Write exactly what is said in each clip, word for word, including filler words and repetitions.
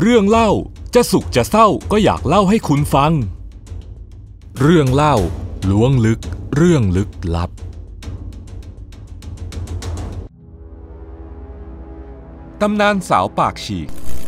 เรื่องเล่าจะสุขจะเศร้าก็อยากเล่าให้คุณฟังเรื่องเล่าล้วงลึกเรื่องลึกลับตำนานสาวปากฉีก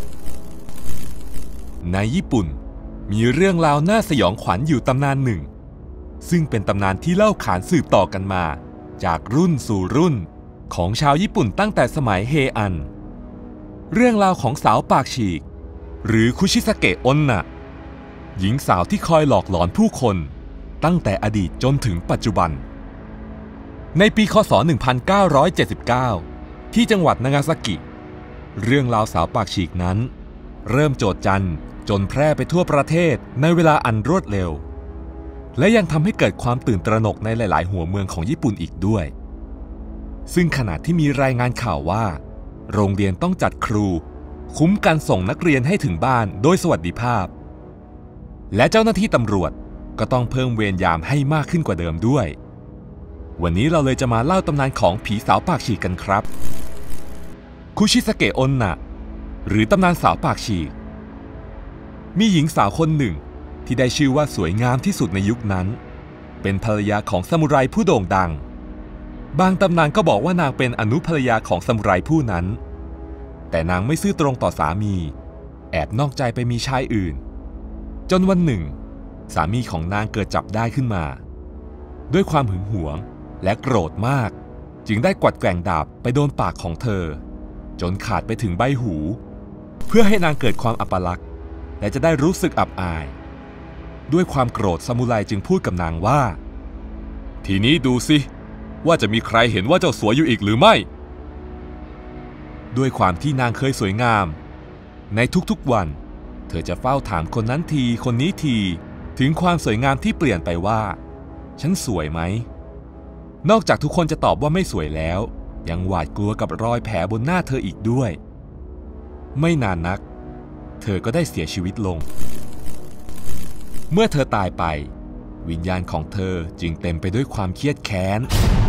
ในญี่ปุ่นมีเรื่องราวน่าสยองขวัญอยู่ตำนานหนึ่งซึ่งเป็นตำนานที่เล่าขานสืบต่อกันมาจากรุ่นสู่รุ่นของชาวญี่ปุ่นตั้งแต่สมัยเฮอันเรื่องราวของสาวปากฉีกหรือคุชิสเกะอนนะหญิงสาวที่คอยหลอกหลอนผู้คนตั้งแต่อดีตจนถึงปัจจุบันในปีค.ศ. หนึ่งพันเก้าร้อยเจ็ดสิบเก้าที่จังหวัดนางาซากิเรื่องราวสาวปากฉีกนั้นเริ่มโจษจันจนแพร่ไปทั่วประเทศในเวลาอันรวดเร็วและยังทำให้เกิดความตื่นตระหนกในหลายๆหัวเมืองของญี่ปุ่นอีกด้วยซึ่งขณะที่มีรายงานข่าวว่าโรงเรียนต้องจัดครูคุ้มกันส่งนักเรียนให้ถึงบ้านโดยสวัสดิภาพและเจ้าหน้าที่ตำรวจก็ต้องเพิ่มเวรยามให้มากขึ้นกว่าเดิมด้วยวันนี้เราเลยจะมาเล่าตำนานของผีสาวปากฉีกกันครับคุชิสเกะอนนะหรือตำนานสาวปากฉีกมีหญิงสาวคนหนึ่งที่ได้ชื่อว่าสวยงามที่สุดในยุคนั้นเป็นภรรยาของซามูไรผู้โด่งดังบางตำนานก็บอกว่านางเป็นอนุภรรยาของซามูไรผู้นั้นแต่นางไม่ซื่อตรงต่อสามีแอบนอกใจไปมีชายอื่นจนวันหนึ่งสามีของนางเกิดจับได้ขึ้นมาด้วยความหึงหวงและโกรธมากจึงได้กวัดแกว่งดาบไปโดนปากของเธอจนขาดไปถึงใบหูเพื่อให้นางเกิดความอัปลักษณ์และจะได้รู้สึกอับอายด้วยความโกรธซามูไรจึงพูดกับนางว่าทีนี้ดูสิว่าจะมีใครเห็นว่าเจ้าสวยอยู่อีกหรือไม่ด้วยความที่นางเคยสวยงามในทุกๆวันเธอจะเฝ้าถามคนนั้นทีคนนี้ทีถึงความสวยงามที่เปลี่ยนไปว่าฉันสวยไหมนอกจากทุกคนจะตอบว่าไม่สวยแล้วยังหวาดกลัวกับรอยแผลบนหน้าเธออีกด้วยไม่นานนักเธอก็ได้เสียชีวิตลงเมื่อเธอตายไปวิญญาณของเธอจึงเต็มไปด้วยความเครียดแค้น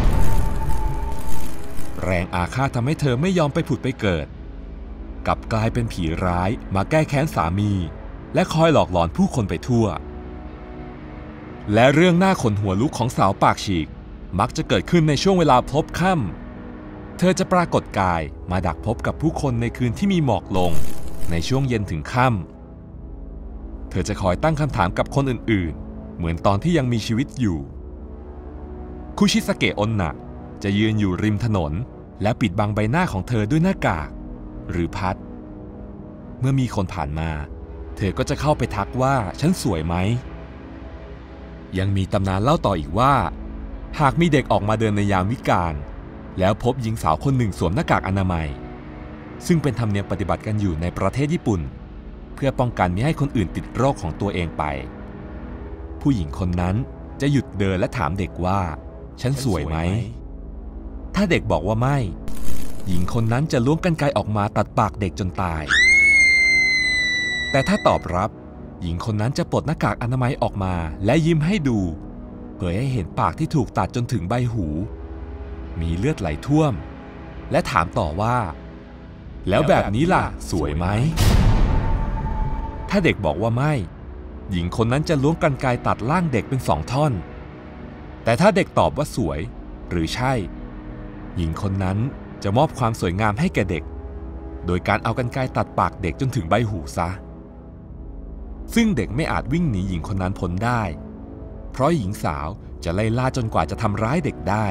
แรงอาฆาตทำให้เธอไม่ยอมไปผุดไปเกิดกลับกลายเป็นผีร้ายมาแก้แค้นสามีและคอยหลอกหลอนผู้คนไปทั่วและเรื่องหน้าขนหัวลุกของสาวปากฉีกมักจะเกิดขึ้นในช่วงเวลาพลบค่ำเธอจะปรากฏกายมาดักพบกับผู้คนในคืนที่มีหมอกลงในช่วงเย็นถึงค่ำเธอจะคอยตั้งคำถามกับคนอื่นๆเหมือนตอนที่ยังมีชีวิตอยู่คุชิสเกะอนนะจะยืนอยู่ริมถนนและปิดบังใบหน้าของเธอด้วยหน้ากากหรือพัดเมื่อมีคนผ่านมาเธอก็จะเข้าไปทักว่าฉันสวยไหมยังมีตำนานเล่าต่ออีกว่าหากมีเด็กออกมาเดินในยามวิกาลแล้วพบหญิงสาวคนหนึ่งสวมหน้ากากอนามัยซึ่งเป็นธรรมเนียมปฏิบัติกันอยู่ในประเทศญี่ปุ่นเพื่อป้องกันไม่ให้คนอื่นติดโรคของตัวเองไปผู้หญิงคนนั้นจะหยุดเดินและถามเด็กว่าฉันสวยไหมถ้าเด็กบอกว่าไม่หญิงคนนั้นจะล้วงกรรไกรออกมาตัดปากเด็กจนตายแต่ถ้าตอบรับหญิงคนนั้นจะปลดหน้ากากอนามัยออกมาและยิ้มให้ดูเผยให้เห็นปากที่ถูกตัดจนถึงใบหูมีเลือดไหลท่วมและถามต่อว่าแล้วแบบนี้ล่ะสวยไหมถ้าเด็กบอกว่าไม่หญิงคนนั้นจะล้วงกรรไกรตัดร่างเด็กเป็นสองท่อนแต่ถ้าเด็กตอบว่าสวยหรือใช่หญิงคนนั้นจะมอบความสวยงามให้แก่เด็กโดยการเอากรรไกรตัดปากเด็กจนถึงใบหูซะซึ่งเด็กไม่อาจวิ่งหนีหญิงคนนั้นพ้นได้เพราะหญิงสาวจะไล่ล่าจนกว่าจะทำร้ายเด็กได้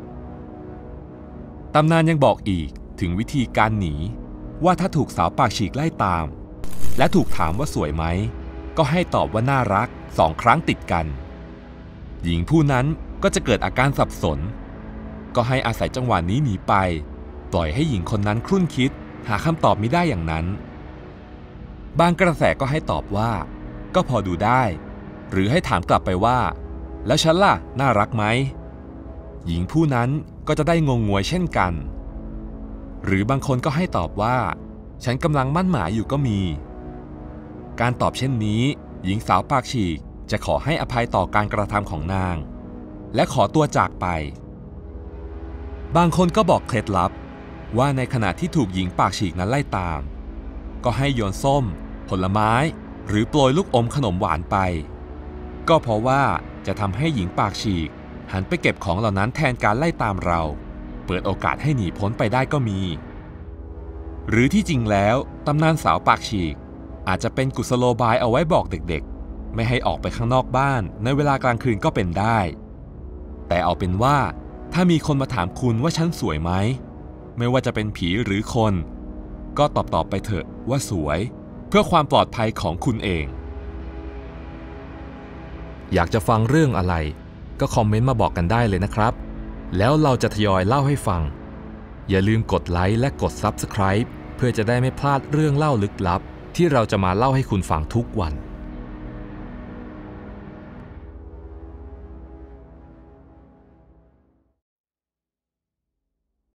ตำนานยังบอกอีกถึงวิธีการหนีว่าถ้าถูกสาวปากฉีกไล่ตามและถูกถามว่าสวยไหมก็ให้ตอบว่าน่ารักสองครั้งติดกันหญิงผู้นั้นก็จะเกิดอาการสับสนก็ให้อาศัยจังหวะนี้หนีไปปล่อยให้หญิงคนนั้นครุ่นคิดหาคำตอบไม่ได้อย่างนั้นบางกระแสก็ให้ตอบว่าก็พอดูได้หรือให้ถามกลับไปว่าแล้วฉันล่ะน่ารักไหมหญิงผู้นั้นก็จะได้งงงวยเช่นกันหรือบางคนก็ให้ตอบว่าฉันกำลังมั่นหมายอยู่ก็มีการตอบเช่นนี้หญิงสาวปากฉีกจะขอให้อภัยต่อการกระทำของนางและขอตัวจากไปบางคนก็บอกเคล็ดลับว่าในขณะที่ถูกหญิงปากฉีกนั้นไล่ตามก็ให้โยนส้มผลไม้หรือโปรยลูกอมขนมหวานไปก็เพราะว่าจะทำให้หญิงปากฉีกหันไปเก็บของเหล่านั้นแทนการไล่ตามเราเปิดโอกาสให้หนีพ้นไปได้ก็มีหรือที่จริงแล้วตำนานสาวปากฉีกอาจจะเป็นกุศโลบายเอาไว้บอกเด็กๆไม่ให้ออกไปข้างนอกบ้านในเวลากลางคืนก็เป็นได้แต่เอาเป็นว่าถ้ามีคนมาถามคุณว่าฉันสวยไหมไม่ว่าจะเป็นผีหรือคนก็ตอบตอบไปเถอะว่าสวยเพื่อความปลอดภัยของคุณเองอยากจะฟังเรื่องอะไรก็คอมเมนต์มาบอกกันได้เลยนะครับแล้วเราจะทยอยเล่าให้ฟังอย่าลืมกดไลค์และกด ซับสไครบ์ เพื่อจะได้ไม่พลาดเรื่องเล่าลึกลับที่เราจะมาเล่าให้คุณฟังทุกวัน